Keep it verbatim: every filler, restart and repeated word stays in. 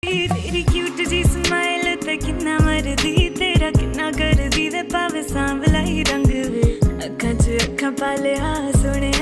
तेरी क्यूट जी स्माइल ते किन्ना मरदी तेरा किन्ना करदी वे भावे सांवला ही रंग वे अखां च अखां पा लिया सोने